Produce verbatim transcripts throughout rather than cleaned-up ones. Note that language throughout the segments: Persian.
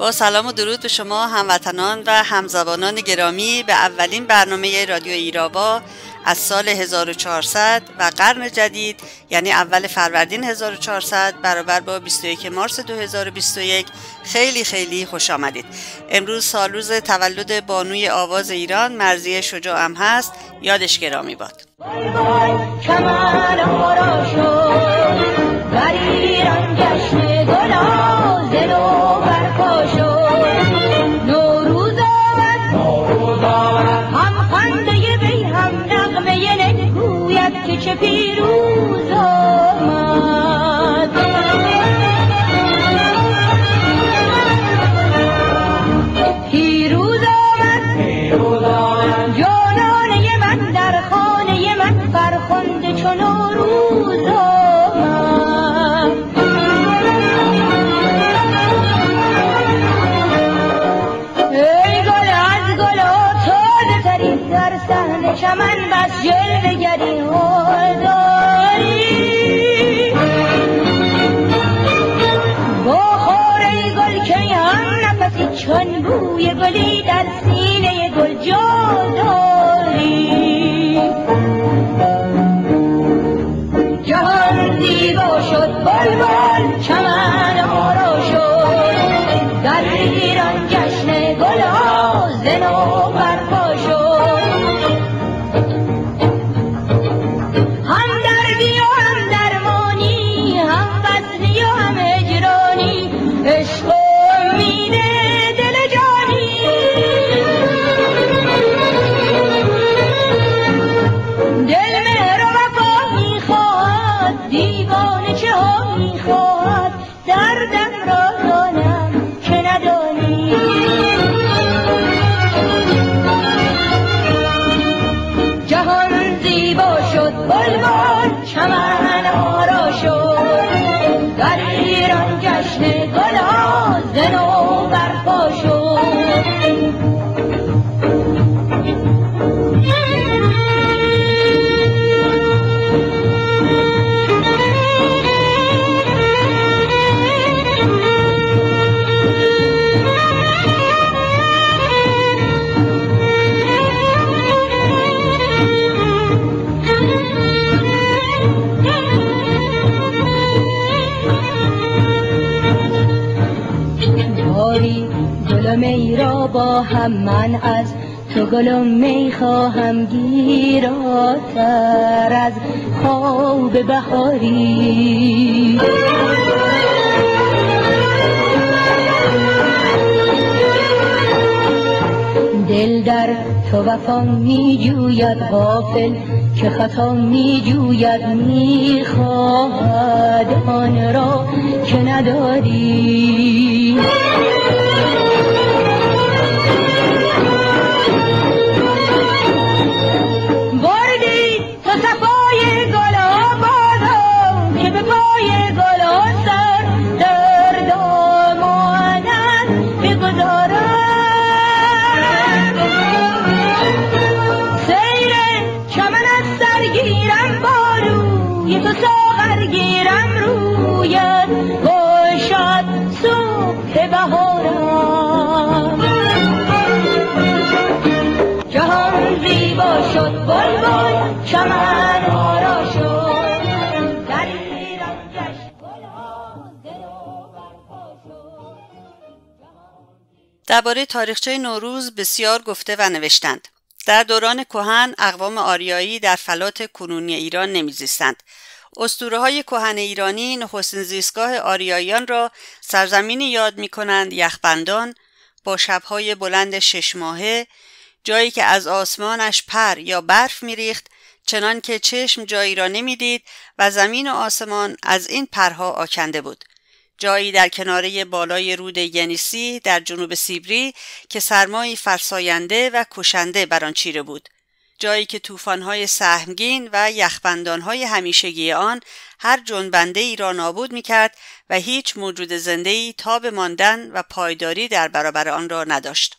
با سلام و درود به شما هموطنان و همزبانان گرامی به اولین برنامه رادیو ایراوا از سال هزار و چهارصد و قرن جدید، یعنی اول فروردین هزار و چهارصد برابر با بیست و یکم مارس دو هزار و بیست و یک خیلی خیلی خوش آمدید. امروز سالروز تولد بانوی آواز ایران مرضیه شجاع هم هست، یادش گرامی باد. چه پیروز آمد پیروز آمد پیروز آمد جانانه من در خانه من فرخنده چون نوروز آمد. ای گل از گل تازه ترین در صحن چمن بس جلوه گری چون بوی گلی در سینه گل جا داری. جهان زیبا شد بلبل چمن آرا شد، در ایران جشن گل ها ز نو برپا شد. هم دردی و هم درمانی، هم فصلی و هم هجرانی، عشق و امیده بلبل چمن آرا شد، در ایران جشن گل ها ز نو برپا شد. می را با هم من از تو گلم می خواهم گیراتر از خواب بهاری. دل در تو وفا می جوید غافل که خطا می جوید، می خواهد آن را که نداری. درباره تاریخچه نوروز بسیار گفته و نوشتند. در دوران کهن اقوام آریایی در فلات کنونی ایران نمیزیستند. اسطوره‌های کهن ایرانی نخستین زیستگاه آریاییان را سرزمینی یاد می‌کنند یخبندان با شب‌های بلند شش ماهه، جایی که از آسمانش پر یا برف می‌ریخت، چنان که چشم جایی را نمی‌دید و زمین و آسمان از این پرها آکنده بود. جایی در کناره بالای رود ینیسی در جنوب سیبری که سرمایی فرساینده و کشنده بر آن چیره بود. جایی که طوفان‌های سهمگین و یخبندان‌های همیشگی آن هر جنبنده ای را نابود می‌کرد و هیچ موجود زنده‌ای تاب ماندن و پایداری در برابر آن را نداشت.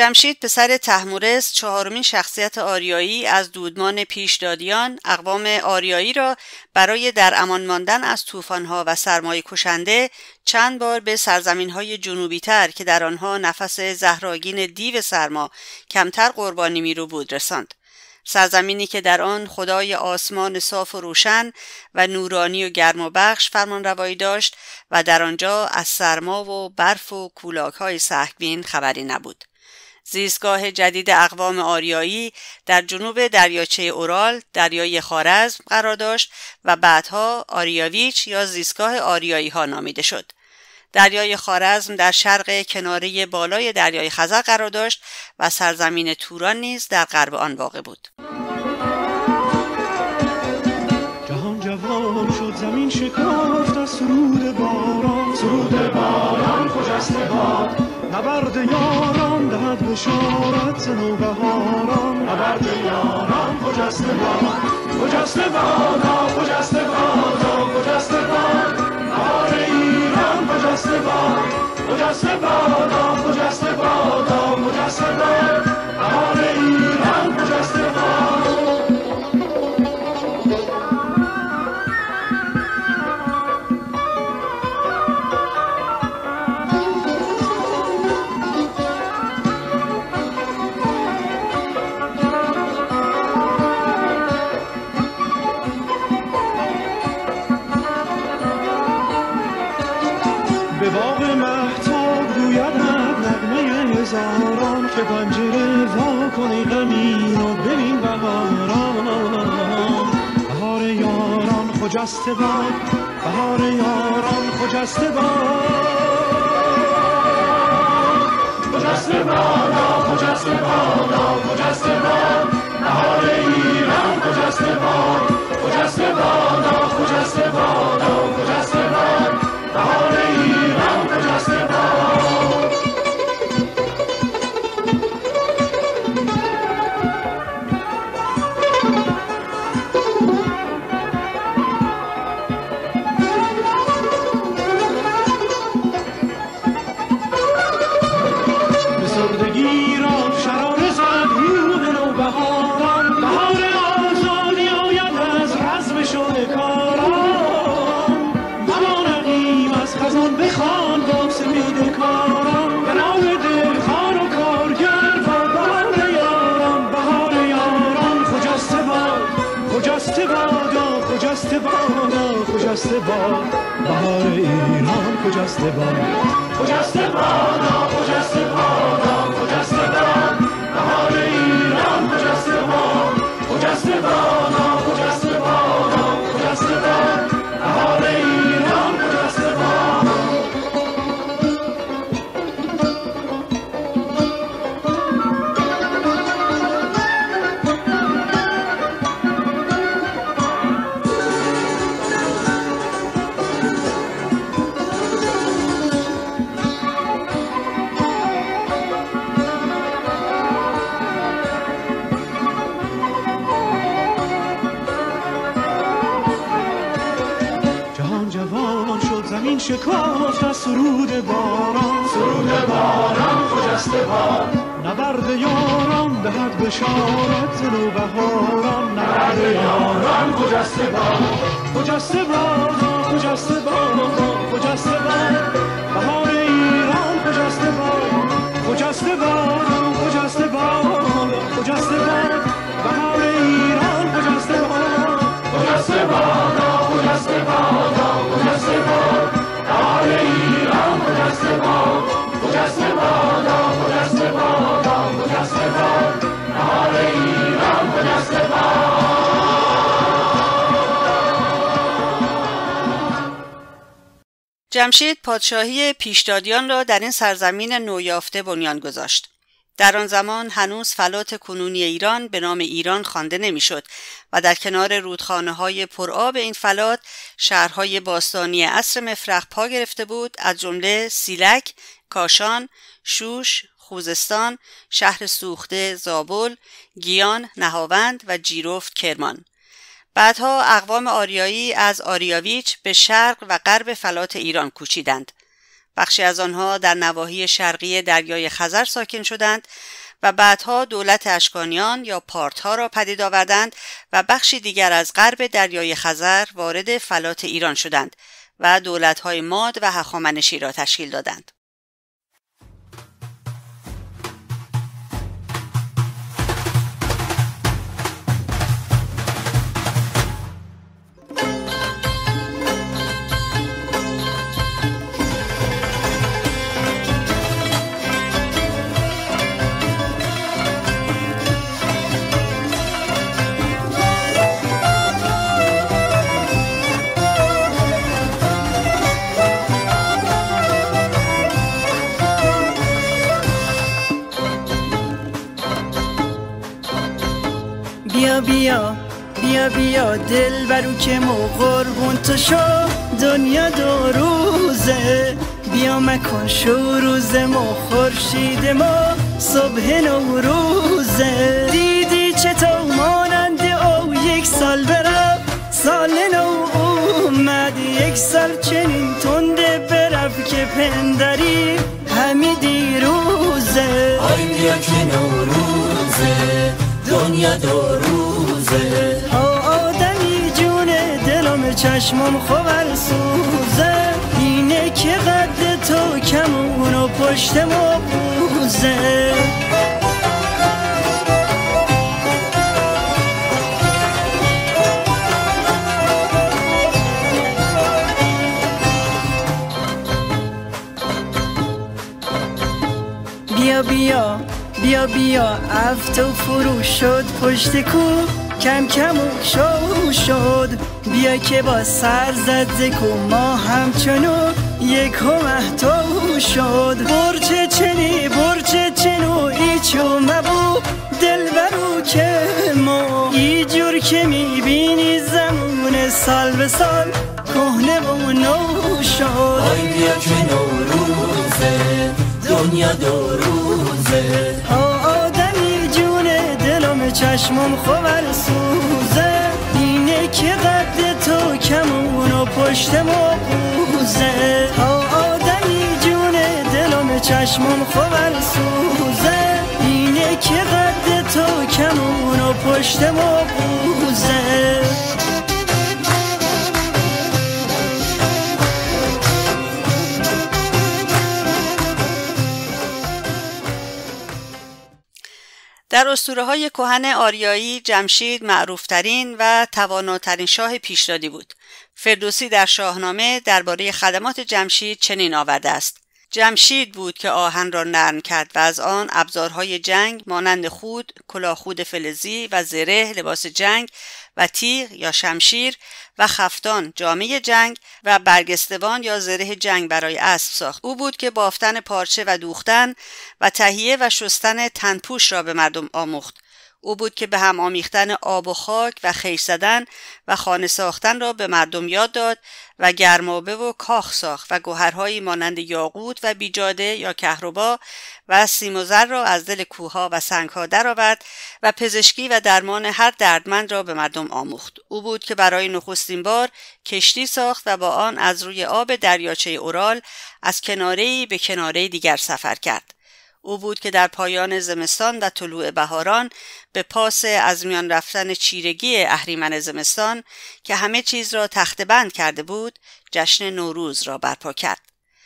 جمشید پسر طهمورث چهارمین شخصیت آریایی از دودمان پیشدادیان اقوام آریایی را برای در امان ماندن از طوفان‌ها و سرمای کشنده چند بار به سرزمین‌های جنوبی تر که در آنها نفس زهرآگین دیو سرما کمتر قربانی می‌رو بود رساند. سرزمینی که در آن خدای آسمان صاف و روشن و نورانی و گرم و بخش فرمان روایی داشت و در آنجا از سرما و برف و کولاک‌های سهمگین خبری نبود. زیستگاه جدید اقوام آریایی در جنوب دریاچه اورال، دریای خوارزم قرار داشت و بعدها آریاویچ یا زیستگاه آریایی ها نامیده شد. دریای خوارزم در شرق کناره بالای دریای خزر قرار داشت و سرزمین توران نیز در غرب آن واقع بود. جهان جوان شد، زمین شکافت از سرود باران، سرود باران کجاست باد، نبرد یاران دهد بشارت ز نوبهاران، نبرد یاران کجاست باد، کجاست باد، کجاست باد، کجاست باد، بهار ایران کجاست باد، کجاست باد، کجاست باد، کجاست باد، بهار ایران کجاست باد. به باغ مهتاب روید نغمه هزاران، که پنجره وا کنی غمین و ببین بهاران. بهار یاران خجسته باد، بهار یاران خجسته باد، خجسته باد، خجسته باد، خجسته باد، بهار ایران خجسته باد، خجسته باد، خجسته باد، خجسته باد، بهار ایران خجسته باد. بسردگی را شراره زد روح نوبهاران، بهار آزادی آید از رزم شاهکاران، مبارقیم از خزان بخوان با سپید کاران، به نام دلخواه و کارگر با بهار یاران. بهار یاران خجسته باد، خجسته باد، خجسته باد، خجسته باد، بهار ایران خجسته باد، خجسته باد، خجسته باد، خجسته باد، بهار ایران خجسته باد، خجسته باد، خجسته باد، خجسته باد، بهار ایران خجسته باد. زمین شکافت از سرود باران، سرود باران خجسته باد، نبرد یاران دهد بشارت ز نوبهاران، نبرد یاران خجسته باد، خجسته باد، خجسته باد، خجسته باد، بهار ایران خجسته باد، خجسته باد، خجسته باد، خجسته باد، بهار ایران خجسته باد، خجسته باد، خجسته باد، خجسته باد، بهار ایران خجسته باد، خجسته باد، خجسته باد، خجسته باد، بهار ایران خجسته باد. جمشید پادشاهی پیشدادیان را در این سرزمین نویافته بنیان گذاشت. در آن زمان هنوز فلات کنونی ایران به نام ایران خوانده نمیشد و در کنار رودخانه‌های پرآب این فلات شهرهای باستانی عصر مفرق پا گرفته بود، از جمله سیلک، کاشان، شوش، خوزستان، شهر سوخته زابل، گیان، نهاوند و جیرفت کرمان. بعدها اقوام آریایی از آریاویچ به شرق و غرب فلات ایران کوچیدند. بخشی از آنها در نواحی شرقی دریای خزر ساکن شدند و بعدها دولت اشکانیان یا پارتها را پدید آوردند و بخشی دیگر از غرب دریای خزر وارد فلات ایران شدند و دولت‌های ماد و هخامنشی را تشکیل دادند. بیا بیا بیا بیا دل برو که مو قربون تو شو، دنیا دو روزه. بیا مکن شو روز مو خورشید ما صبح نوروزه. دیدی چطور مانند او یک سال برم، سال نو اومد. یک سال چنین تنده برف که پندری همی دیروزه. آی بیا که نوروزه، دنیا دو روزه. ها آدمی جونه دلم چشمم خبر سوزه. اینه که قد تو کمون و پشت مبوزه. بیا بیا بیا بیا افتو فرو شد پشت کو، کم کم و شو شد. بیا که با سر زد زکو ما همچنو یک محتو شد. برچه چنی برچه چنو ایچو مبو دل برو که ما ای جور که میبینی زمون سال به سال کهنه و نو شد. آی بیا که نوروزه، دنیا دو روزه. آدمی جونه دلم چشمم خبر سوزه. اینه که قد تو کمون و پشت مبوزه. آدمی جونه دلم چشمم خبر سوزه. اینه که قد تو کمون و پشت مبوزه. در اسطوره‌های کهن آریایی جمشید معروفترین و تواناترین شاه پیشدادی بود. فردوسی در شاهنامه درباره خدمات جمشید چنین آورده است: جمشید بود که آهن را نرم کرد و از آن ابزارهای جنگ مانند خود، کلاهخود فلزی و زره لباس جنگ و تیغ یا شمشیر و خفتان جامه جنگ و برگستوان یا زره جنگ برای اسب ساخت. او بود که بافتن پارچه و دوختن و تهیه و شستن تنپوش را به مردم آموخت. او بود که به هم آمیختن آب و خاک و خیش زدن و خانه ساختن را به مردم یاد داد و گرمابه و کاخ ساخت و گوهرهایی مانند یاقوت و بیجاده یا کهربا و سیم و زر را از دل کوهها و سنگها درآورد و پزشکی و درمان هر دردمند را به مردم آموخت. او بود که برای نخستین بار کشتی ساخت و با آن از روی آب دریاچه اورال از کناره‌ای به کناره دیگر سفر کرد. او بود که در پایان زمستان و طلوع بهاران به پاس از میان رفتن چیرگی اهریمن زمستان که همه چیز را تخته بند کرده بود، جشن نوروز را برپا کرد.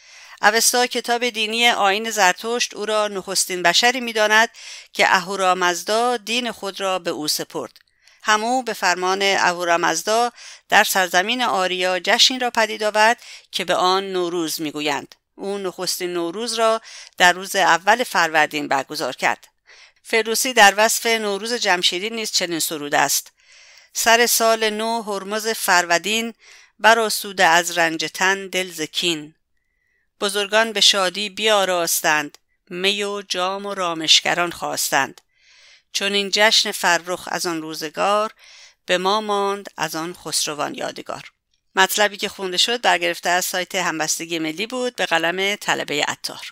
اوستا کتاب دینی آیین زرتشت او را نخستین بشری می‌داند که اهورامزدا دین خود را به او سپرد. همو به فرمان اهورامزدا در سرزمین آریا جشنی را پدید آورد که به آن نوروز می‌گویند. او نخستین نوروز را در روز اول فروردین برگزار کرد. فردوسی در وصف نوروز جمشیدی نیز چنین سروده است: سر سال نو هرمز فرودین، برآسوده از رنج تن دل ز کین. بزرگان به شادی بیاراستند، می و جام و رامشگران خواستند. چون این جشن فرخ از آن روزگار، به ما ماند از آن خسروان یادگار. مطلبی که خونده شد برگرفته از سایت همبستگی ملی بود به قلم طلبه عطار.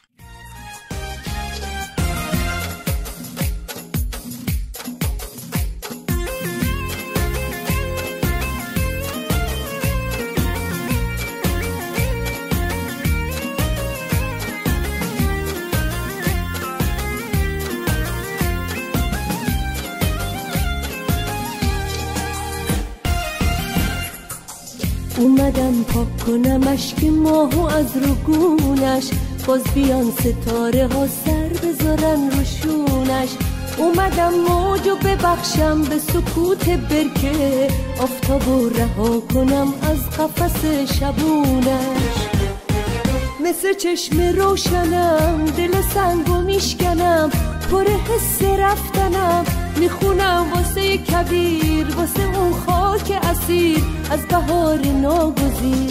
اومدم پاک کنم اشک ماهو از رگونش، باز بیان ستاره ها سر بذارن روشونش. اومدم موجو ببخشم به سکوت برکه، آفتابو رها کنم از قفس شبونش. مثل چشم روشنم دل سنگو میشکنم، پر حس رفتنم میخونم واسه کبیر، واسه اون خاک اسیر از بهار ناگزیر.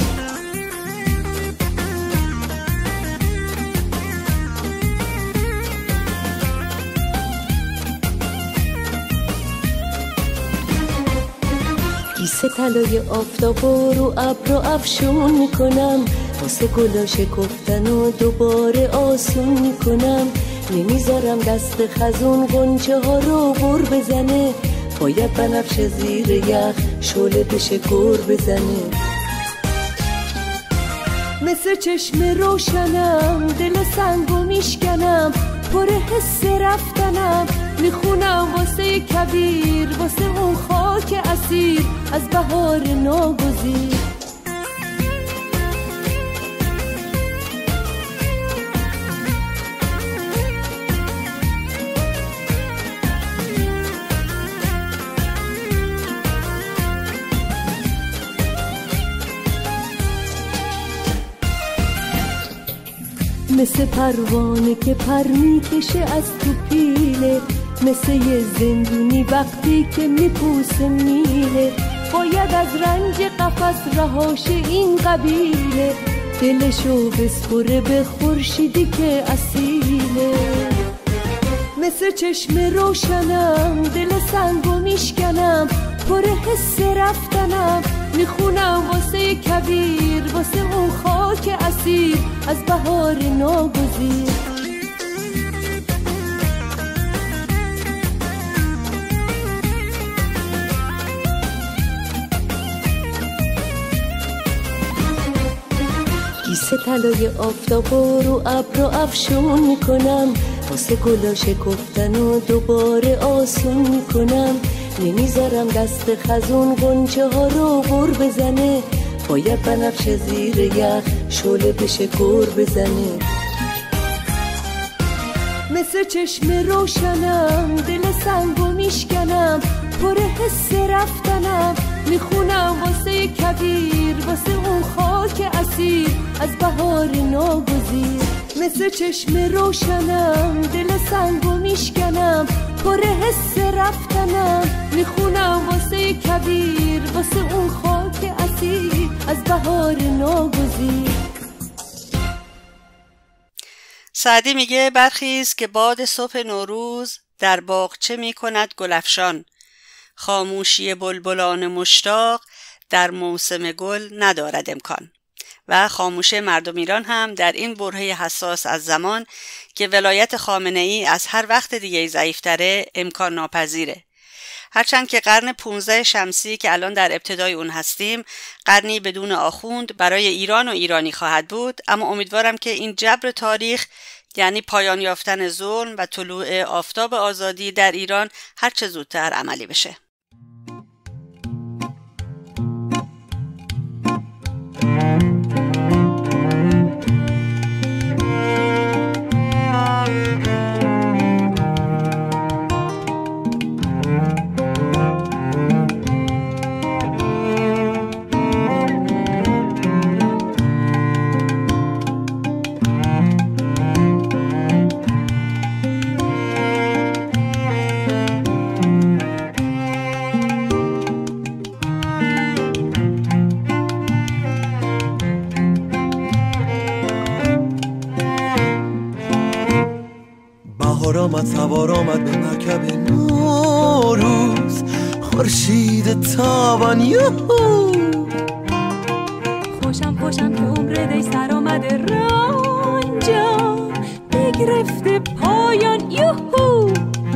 کیسه طلای آفتابو رو ابر افشون میکنم، واسه گلا شکفتن و دوباره آسون میکنم. نمیذارم دست خزون غنچه ها رو غر بزنه، باید بنفش زیر یخ شعله بشه گر بزنه. مثل چشم روشنم دل سنگو میشکنم، پر حس رفتنم میخونم واسه کبیر، واسه اون خاک اسیر از بهار ناگزیر. مثل پروانه که پر میکشه از تو پیله، مثل یه زندونی وقتی که میپوسه میله. باید از رنج قفس رهاشه این قبیله، دلشو بسپره به خورشیدی که اصیله. مثل چشم روشنم دل سنگو میشکنم، پر حس رفتنم میخونم واسه کبیر، واسه اون خاک اسیر از بهار ناگزیر. کیسه طلای آفتابو رو ابر افشون میکنم، واسه گلا شکفتن و دوباره آسون میکنم. نمیذارم دست خزون غنچه ها رو غر بزنه، باید بنفش زیر یخ شعله بشه گر بزنه. مثل چشم روشنم دل سنگو میشکنم، پر حس رفتنم میخونم واسه کبیر، واسه اون خاک اسیر از بهار ناگزیر. مثل چشم روشنم دل سنگو میشکنم، پر حس رفتنم میخونم واسه کبیر، واسه اون خاک اسیر از بهار ناگزیر. سعدی میگه برخیز که باد صبح نوروز در باغچه میکند گلفشان، خاموشی بلبلان مشتاق در موسم گل ندارد امکان. و خاموشی مردم ایران هم در این برهه حساس از زمان که ولایت خامنه‌ای از هر وقت دیگه ضعیف‌تره امکان ناپذیره. هرچند که قرن پانزده شمسی که الان در ابتدای اون هستیم قرنی بدون آخوند برای ایران و ایرانی خواهد بود، اما امیدوارم که این جبر تاریخ، یعنی پایان یافتن ظلم و طلوع آفتاب آزادی در ایران، هر چه زودتر عملی بشه. آمد سوار آمد به مرکب نوروز، خورشید تابان یوهو. خوشم خوشم که عمر دی سر آمده رنجم بگرفته پایان یوهو.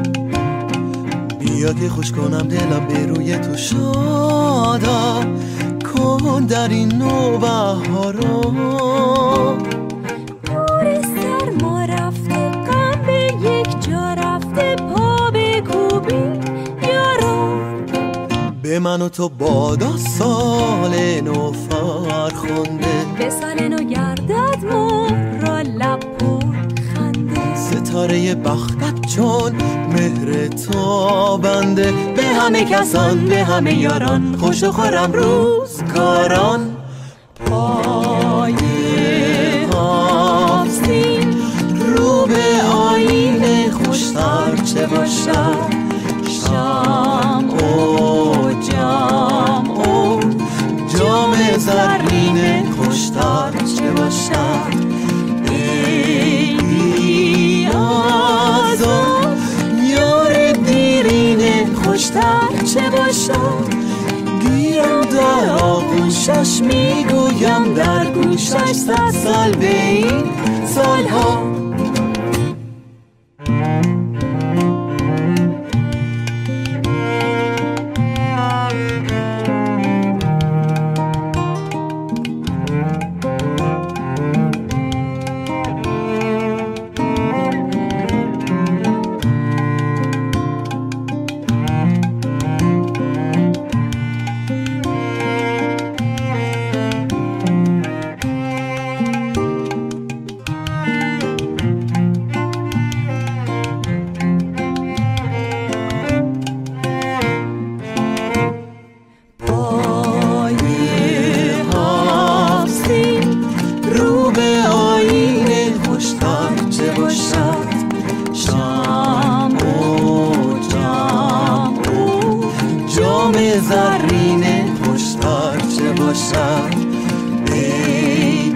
بیا که خوش کنم دلم به روی تو شادا کن در این نوبهارا. به من و تو بادا سال نو فرخنده، به سال نو گردد مهر لب پر خنده، ستاره بختت چون مهر تابنده، به همه کسان به همه یاران خوش و خورم روزگاران. پای آستین رو به آینه خوشتر چه باشد، شام و جام و جام زرین خوشتر چه باشد، ای آزاد یار دیرین خوشتر چه باشد. گیرم در آغوشش میگویم در گوشش صد سال به این سالها. زرین خوشتر چه باشد، ای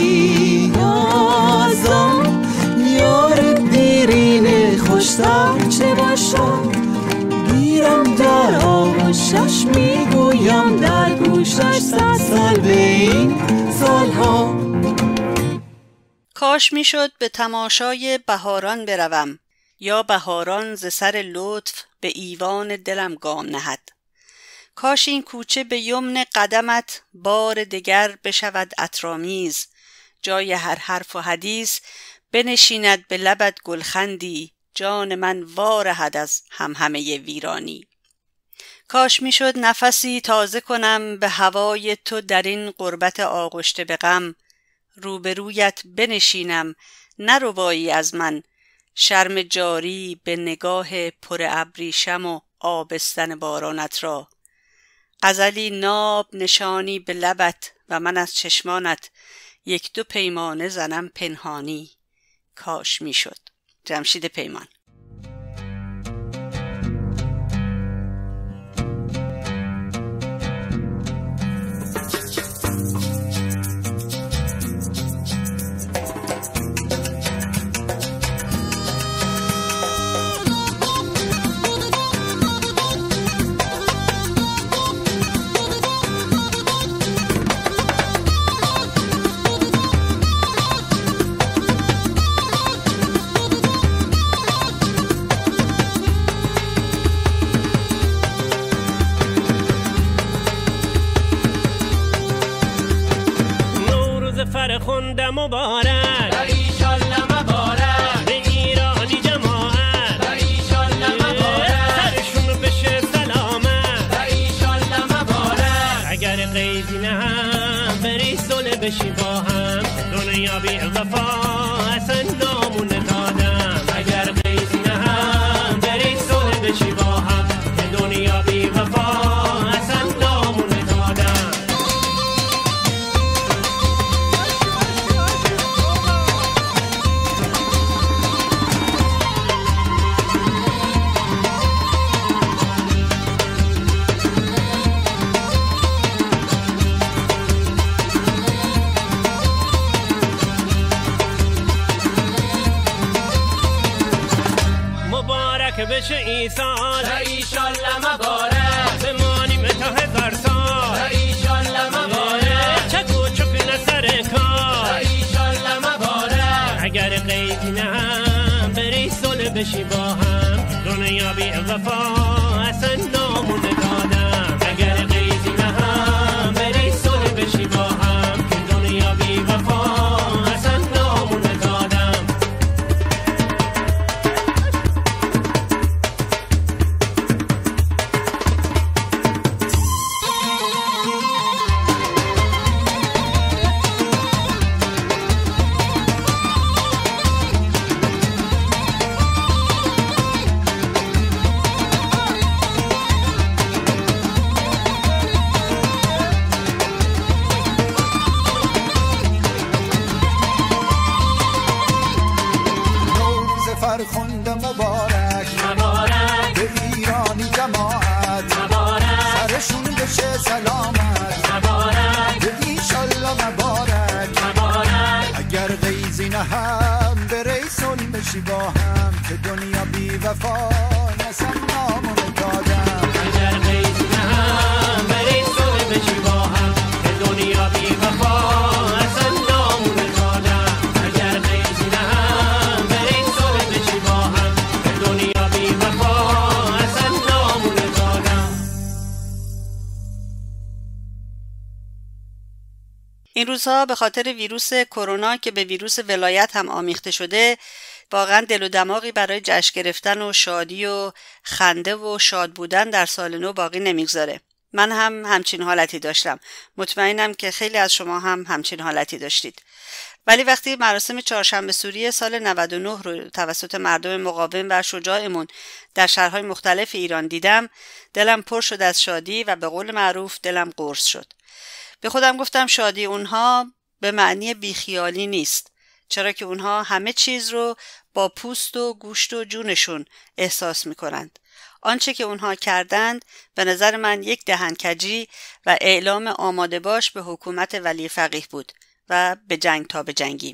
بیازار یار دیرین خوشتر چه باشد. گیرم در آغوشش میگویم در گوشش صد سال به این سالها. کاش میشد به تماشای بهاران بروم، یا بهاران ز سر لطف به ایوان دلم گام نهد. کاش این کوچه به یمن قدمت بار دگر بشود عطرآمیز، جای هر حرف و حدیث بنشیند به لبت گلخندی، جان من وارهد از همهمه ویرانی. کاش میشد نفسی تازه کنم به هوای تو در این غربت آغشته به غم، روبرویت بنشینم نربایی از من، شرم جاری به نگاه پر ابریشم و آبستن بارانت را. غزلی ناب نشانی به لبت و من از چشمانت یک دو پیمانه زنم پنهانی. کاش میشد. جمشید پیمان. فرخنده مبارک، ایشالله مبارک، به ایرانی جماعت، ایشالله مبارک، سرشون بشه سلامت، ایشالله مبارک. اگر قیدی نه هم بری صلح بشی با هم، دنیا بی وفا اصلا نامون دادم. اگر قیدی نه هم بری صلح بشی با هم، دنیا بی وفا اصلا نامون دادم. بشه ای سال، ایشالله مبارک، بمانیم تا هزار سال، ایشالله مبارک، چک و چک نسر کار، ایشالله مبارک. اگر قیدی نه هم بری صلح بشی با هم، دنیا بی وفا اصلا نامون دادم. اگر قیدی نه هم بری صلح بشی با هم، دنیا بی وفا اصلا نامون دادم. به دنیا بی وفا نسم نامون دادم اگر قیز نهم برین سوه بچی با هم به دنیا بی وفا اصلا نامون دادم اگر قیز نهم برین سوه بچی با هم به دنیا بی وفا اصلا نامون دادم. این روزها به خاطر ویروس کرونا که به ویروس ولایت هم آمیخته شده واقعا دل و دماغی برای جشن گرفتن و شادی و خنده و شاد بودن در سال نو باقی نمیگذاره. من هم همچین حالتی داشتم. مطمئنم که خیلی از شما هم همچین حالتی داشتید. ولی وقتی مراسم چهارشنبه سوری سال نود و نه رو توسط مردم مقاوم و شجاعمون در شهرهای مختلف ایران دیدم، دلم پر شد از شادی و به قول معروف دلم قرص شد. به خودم گفتم شادی اونها به معنی بیخیالی نیست، چرا که اونها همه چیز رو با پوست و گوشت و جونشون احساس میکنند. آنچه که اونها کردند به نظر من یک دهنکجی و اعلام آماده باش به حکومت ولی فقیه بود و به جنگ تا به جنگیم.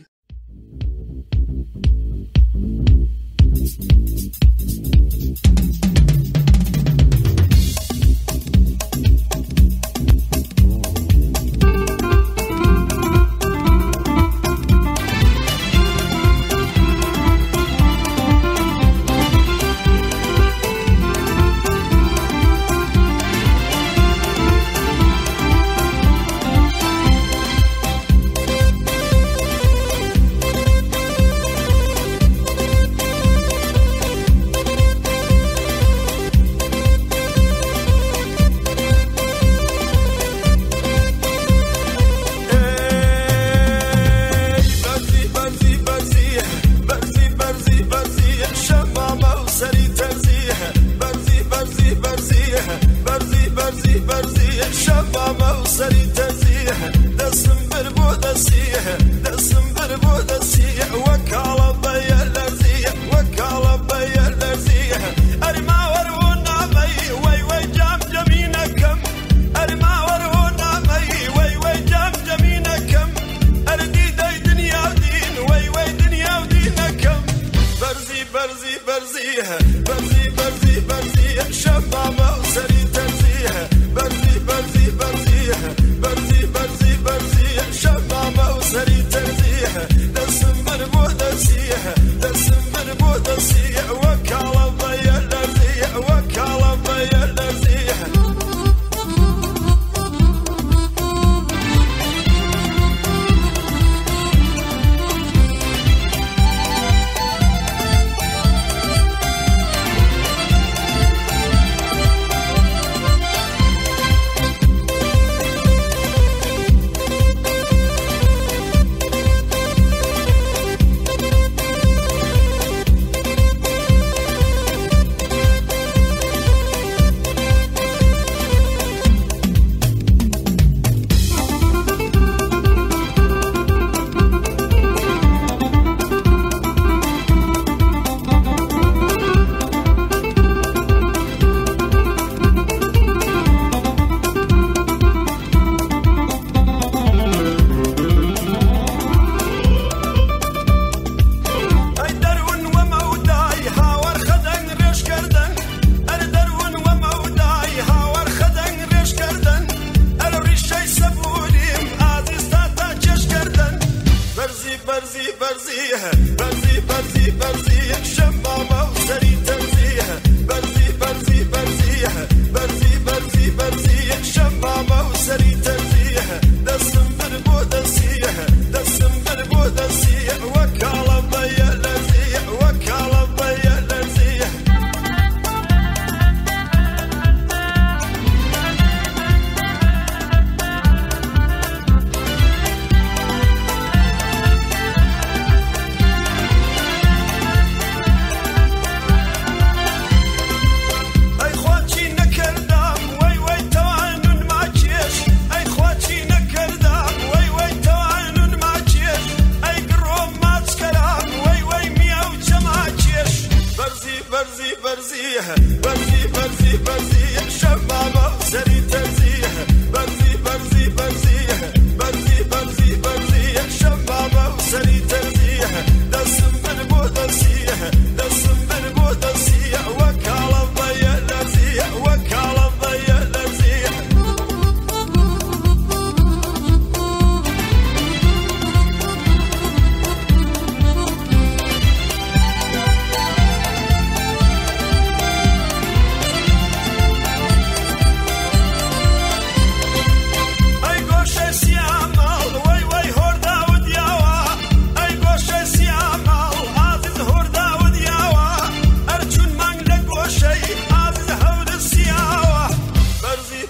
That's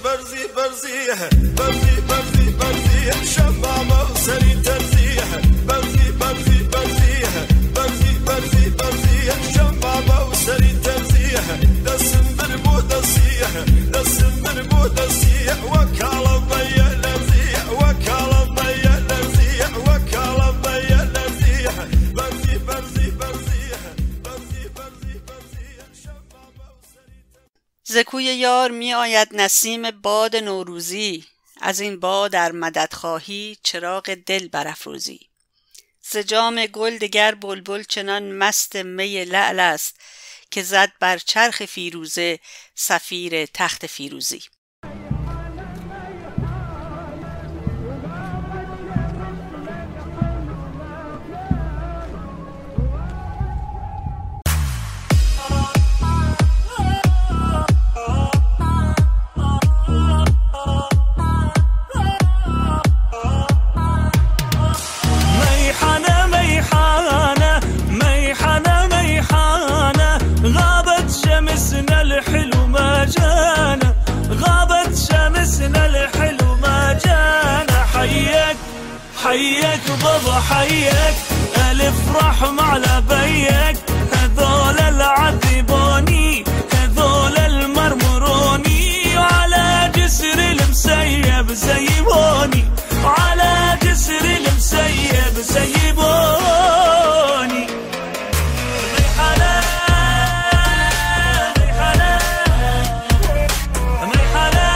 برزی برزی برزی برزی برزی شمامه و سری ترزی برزی برزی برزی برزی برزی برزی شمامه و سری ترزی دستم بربو دستی دستم بربو دستی وکالا بیا لرزی وکالا بیا لرزی وکالا بیا لرزی برزی برزی برزی برزی برزی برزی شمامه و سری زکوی یار می آید نسیم باد نوروزی، از این باد در مدد خواهی چراغ دل برافروزی. ز جام گل دگر بلبل چنان مست می لعل است که زد بر چرخ فیروزه صفیر تخت فیروزی. حيك بابا حيك ألف رحم على بيك هذول العذبوني هذول المرمروني وعلى جسر المسيب زيبوني وعلى جسر المسيب زيبوني ريحانة ريحانة ريحانة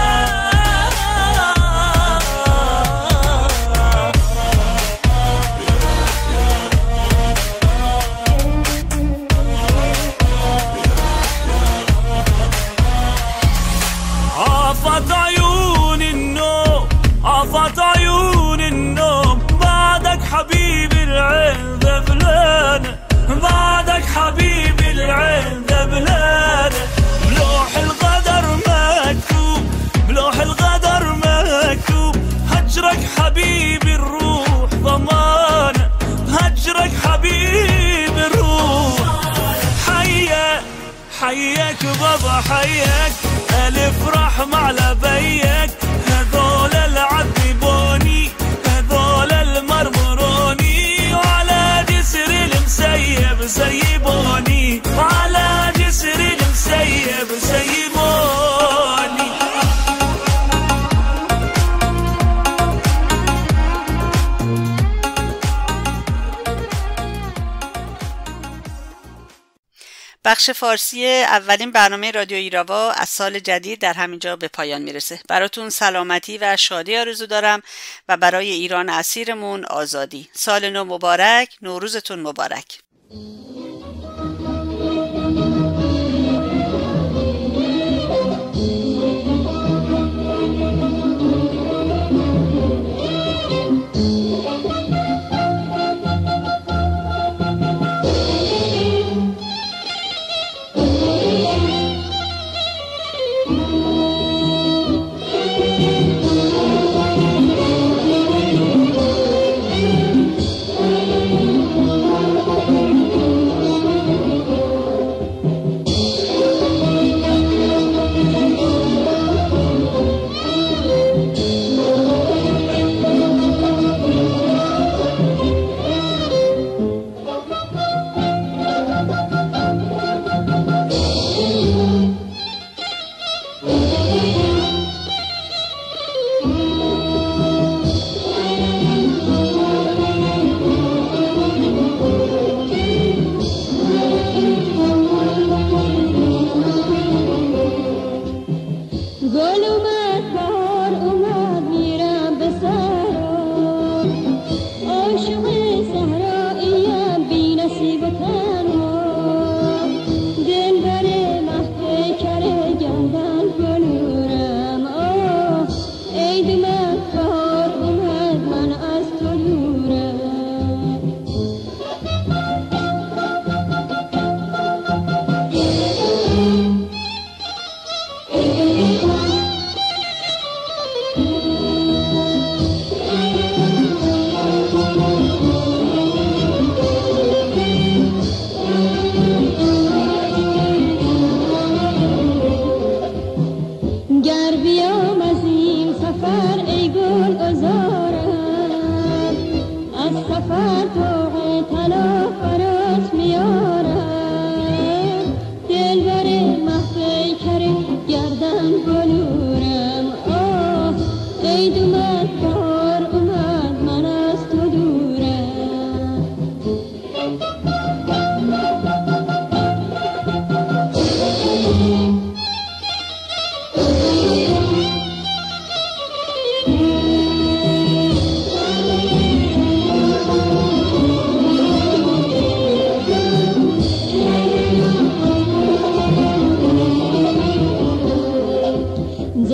عفت عيون النوم عفت عيون النوم بعدك حبيبي العين ذبلانة بعدك حبيبي العين ذبلانة بلوح الغدر مكتوب بلوح الغدر مكتوب هجرك حبيبي الروح ضمانة هجرك حبيبي الروح حياك حياك بابا حياك ألف رحم على بيك هذول العذبوني هذول المرمروني وعلى جسر المسيب سيبوني وعلى جسر المسيب سيبوني بخش فارسی اولین برنامه رادیو ایراوا از سال جدید در همینجا به پایان میرسه. براتون سلامتی و شادی آرزو دارم و برای ایران اسیرمون آزادی. سال نو مبارک، نوروزتون مبارک. Thank you.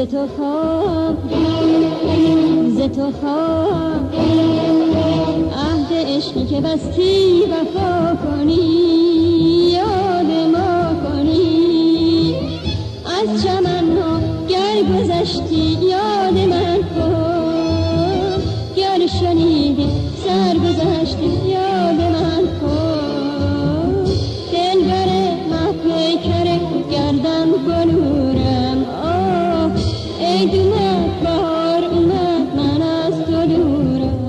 تو خواب ز تو خواب عهد عشقی که بستی وفا کنی یاد ما کنی از چمن ها گر گذشتی یاد من کن گر شنیدی سر گذشتی یاد من کن دلبر محپیکر گردن بلورم آه ای دومت بهار اومد من از تو دورم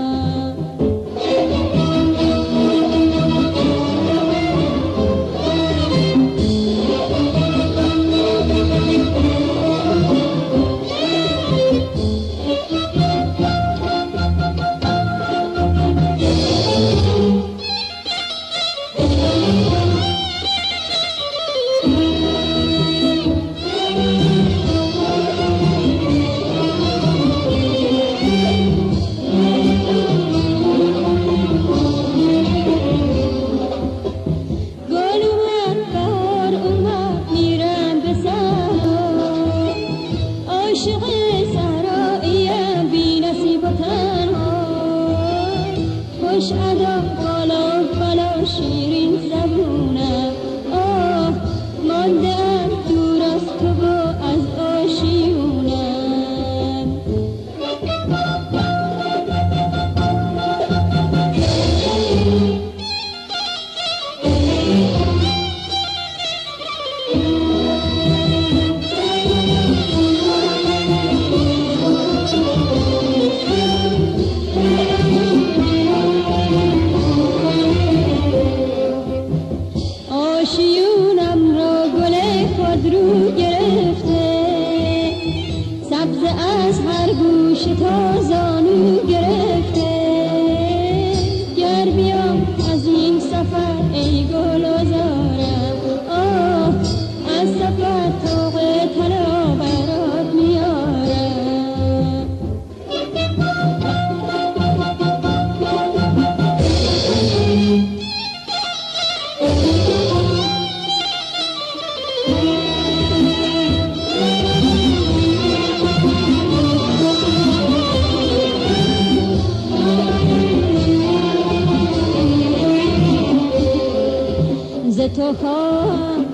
تو خواب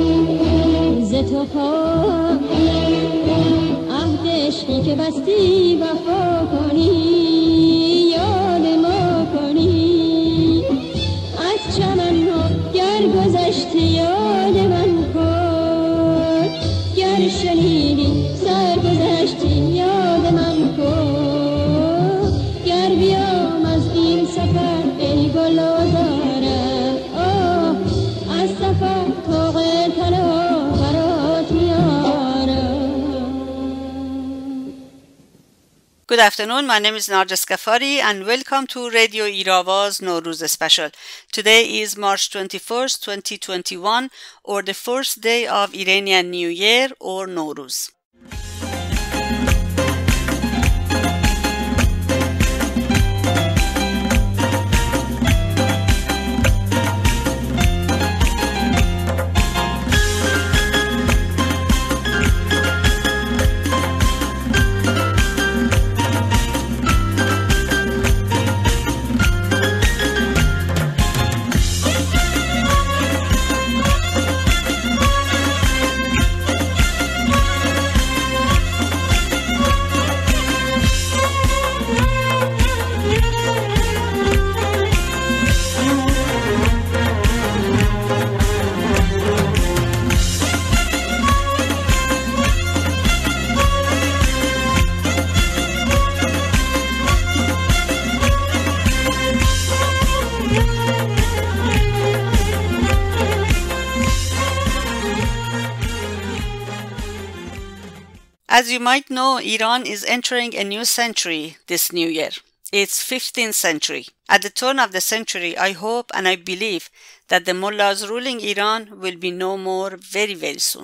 ز تو خواب عهد عشقی که بستی وفا کنی یاد ما کنی از چمن ها گر گذشتی یاد من کن گر شنیدی سر گذشتی یاد من کن گر بیام از این سفر ای گل آزارم آه از سفر طوق طلا برات میارم. Good afternoon, my name is Narges Ghaffari and welcome to Radio Iravaz Nowruz Special. Today is March twenty-first, twenty twenty-one, or the first day of Iranian New Year or Nowruz. As you might know, Iran is entering a new century this new year. It's fifteenth century. At the turn of the century, I hope and I believe that the mullahs ruling Iran will be no more very, very soon.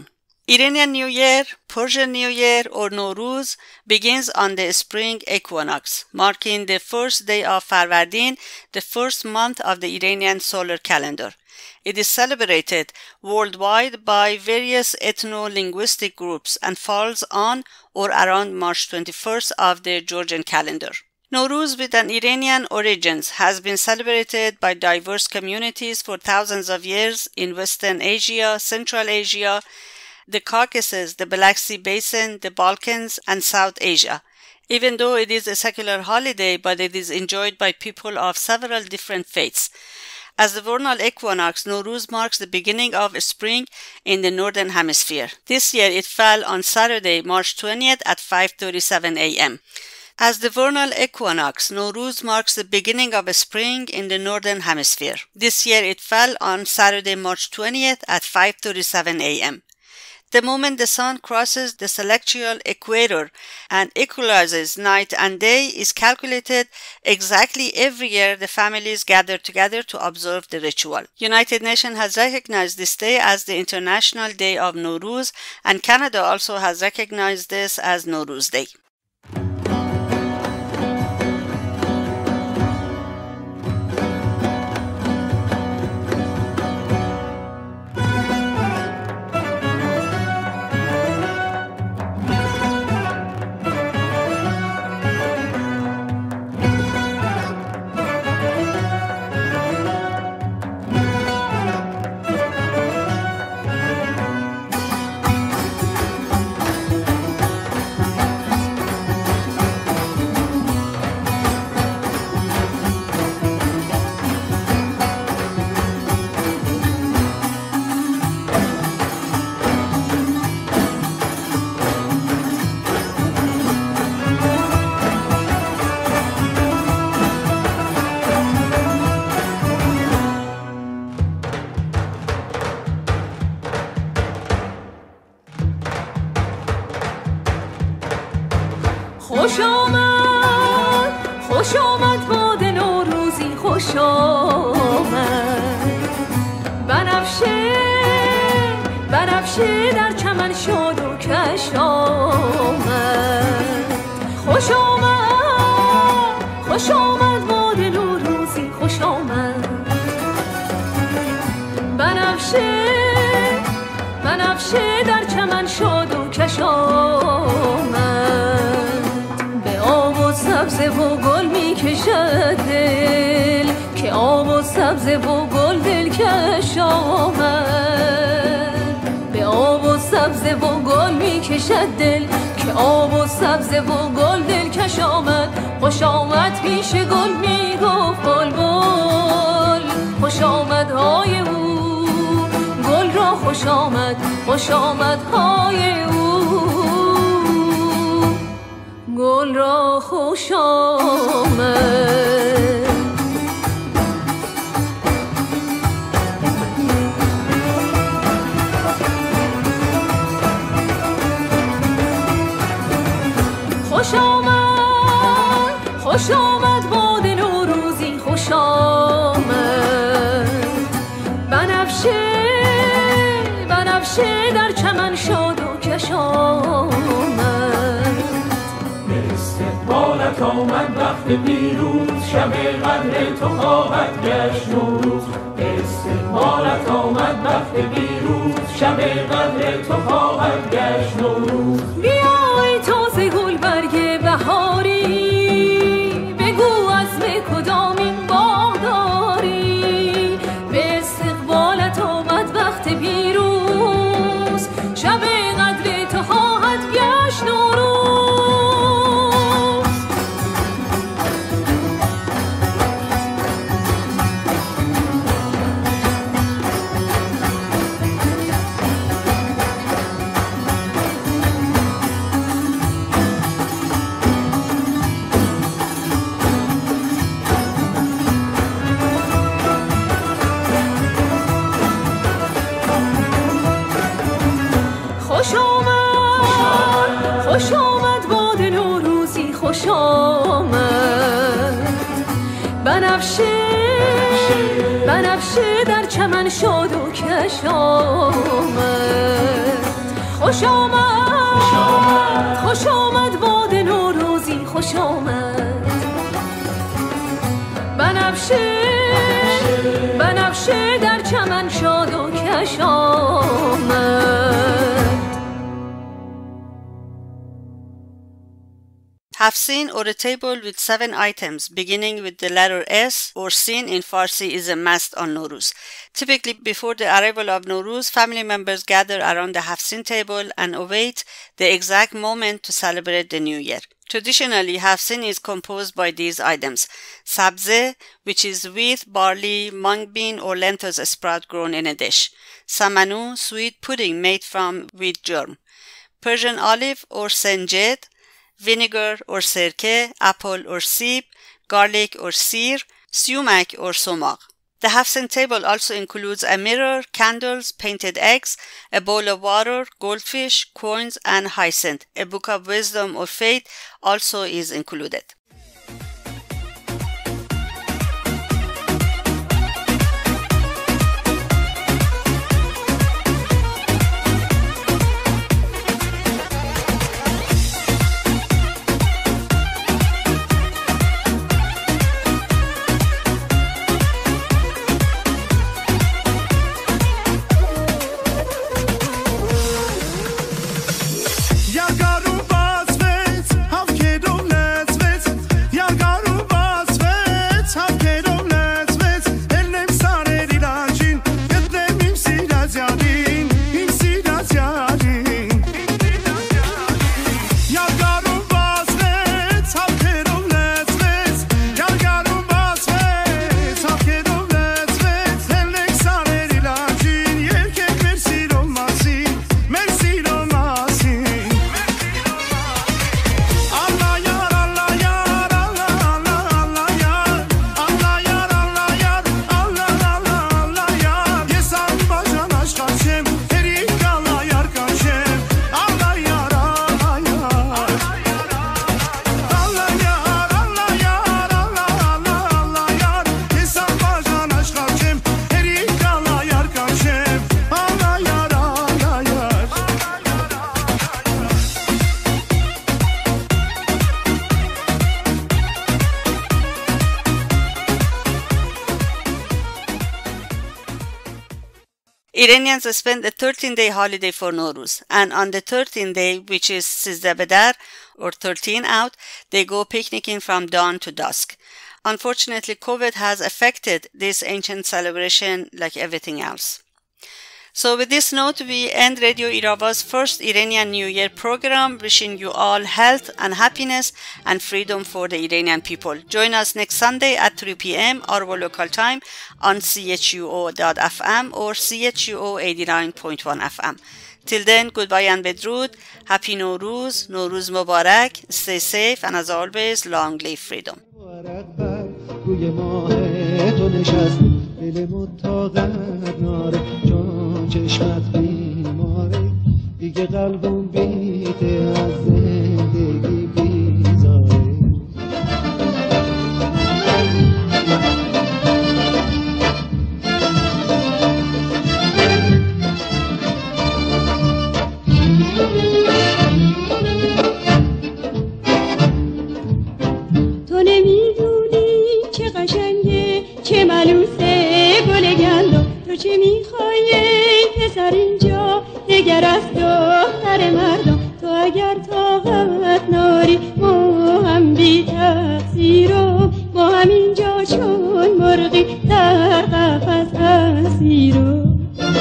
Iranian New Year, Persian New Year or Nowruz begins on the spring equinox, marking the first day of Farvardin, the first month of the Iranian solar calendar. It is celebrated worldwide by various ethno-linguistic groups and falls on or around March twenty-first of the Georgian calendar. Nowruz, with an Iranian origins, has been celebrated by diverse communities for thousands of years in Western Asia, Central Asia, the Caucasus, the Black Sea Basin, the Balkans, and South Asia. Even though it is a secular holiday, but it is enjoyed by people of several different faiths. As the vernal equinox, Nowruz marks the beginning of spring in the northern hemisphere. This year it fell on Saturday, March twentieth at five thirty-seven a m As the vernal equinox, Nowruz marks the beginning of spring in the northern hemisphere. This year it fell on Saturday, March twentieth at five thirty-seven a m The moment the sun crosses the celestial equator and equalizes night and day is calculated exactly every year. The families gather together to observe the ritual. United Nations has recognized this day as the International Day of Nowruz, and Canada also has recognized this as Nowruz Day. خوش آمد خوش آمد باد نوروزی خوش آمد بنفشه بنفشه در چمن شاد و کش آمد خوش آمد خوش آمد باد نوروزی خوش آمد بنفشه بنفشه در چمن شاد و کش آمد سبز و گل می کشد دل که آب و سبز و گل دل کش آمد به آب و سبز و گل می کشد دل که آب و سبز و گل دل کش آمد خوش آمد پیش گل می گفت بلبل خوش آمد های او گل را خوش آمد خوش آمد های او گل را خوش آمد خوش آمد خوش آمد باد نوروزی خوش آمد بنفشه بنفشه در چمن شاد و کش آمد بالت آمد وقت پیروز شب قدر تو خواهد گشت نوروز استقبالت آمد وقت پیروز شب قدر تو خواهد گشت نوروز بیای تازه گل برگ بهاری بگو عزم کدامین باغ داری به استقبالت آمد وقت پیروز شب قدر تو خواهد گشت نوروز خوش آمد باد نوروزی خوش آمد بنفشه بنفشه در چمن شاد و کش آمد خوش آمد خوش آمد باد نوروزی خوش آمد بنفشه بنفشه در چمن شاد و کش آمد. Hafsin, or a table with seven items beginning with the letter S or Sin in Farsi, is a must on Nowruz. Typically, before the arrival of Nowruz, family members gather around the Hafsin table and await the exact moment to celebrate the new year. Traditionally, Hafsin is composed by these items: sabze, which is wheat, barley, mung bean, or lentils sprout grown in a dish; samanu, sweet pudding made from wheat germ; Persian olive or senjed; vinegar or sirke; apple or sib; garlic or sir; sumac or somag. The Hafsin table also includes a mirror, candles, painted eggs, a bowl of water, goldfish, coins, and hyacinth. A book of wisdom or faith also is included. Iranians spend a thirteen-day holiday for Nowruz, and on the thirteenth day, which is Sizdah Bedar, or thirteen out, they go picnicking from dawn to dusk. Unfortunately, COVID has affected this ancient celebration like everything else. So with this note, we end Radio Irava's first Iranian New Year program, wishing you all health and happiness and freedom for the Iranian people. Join us next Sunday at three p.m. Arwa local time on C H U O dot F M or C H U O eighty-nine point one F M. Till then, goodbye and bedrood. Happy Nowruz, Nowruz Mubarak. Stay safe, and as always, long live freedom. چشمت بیماره دیگه قلبم بیته از زندگی بیزاره تو نمیدونی چه قشنگه چه ملوسه گل گندم تو چه میخوایی پسر اینجا دگر از دختر مردم تو اگر طاقت ناری ما هم بی تقصیرم ما هم اینجا چون مرغی در قفس اسیرم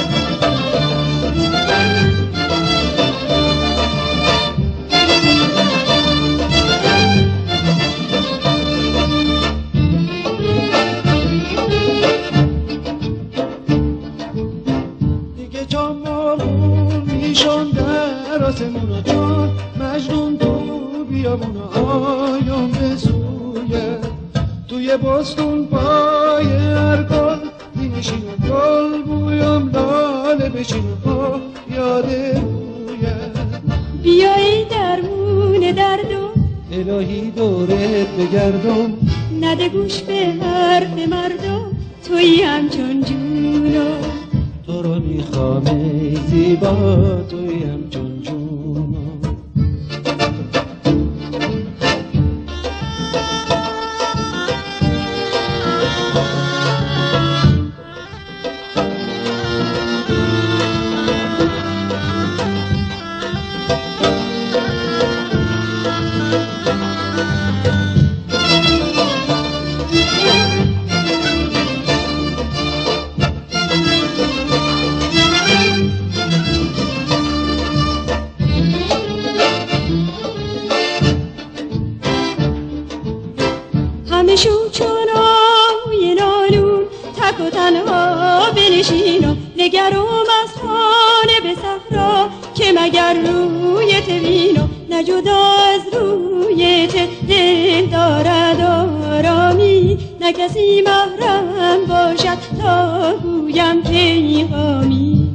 آسمونا جان مجنون تو بیامونا آیام به سویه توی بستون پای هر گل میشینم گل بویم لاله بشینم ها یاد رویه بیایی درمون دردم الهی دورت بگردم نده گوش به حرف مردم توی همچون جونم تو رو میخوام ای زیبا توی همچون جونم اگر رویت بینم نه جدا از رویت دل دارد آرامی نه کسی محرم باشد تا گویم پیغامی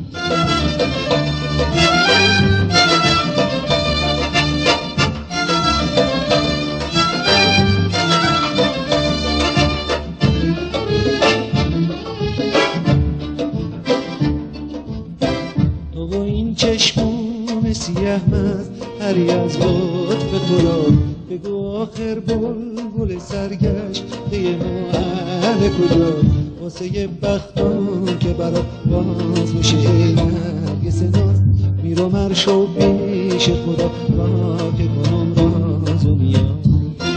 تو و این چشمون سیاه مست هری از لطف تو را بگو آخر بلبل سرگشت دیه ما اهل کجا واسه بختان که برا باز میشه نرگس ناز میرو مرشو پیش خدا با که کنم رازو میاد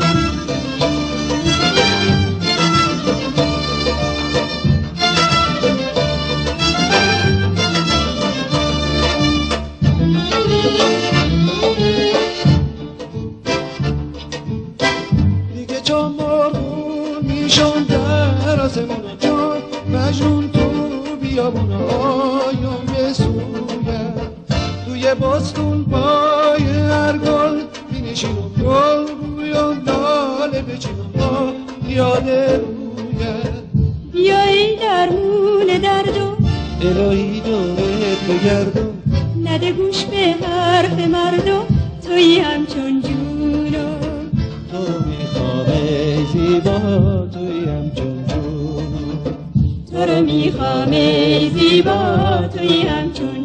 مجنون تو بیابون آیم سویه توی باستون پای هر گل می نشینم گل رویم لاله بچینم با یاد رویه بیایی درمون دردم الهی دورت بگردم نده گوش به حرف مردم توی همچون جونم تو میخوام ای زیبا توی همچون جونم تو رو میخوام ای زیبا توی همچون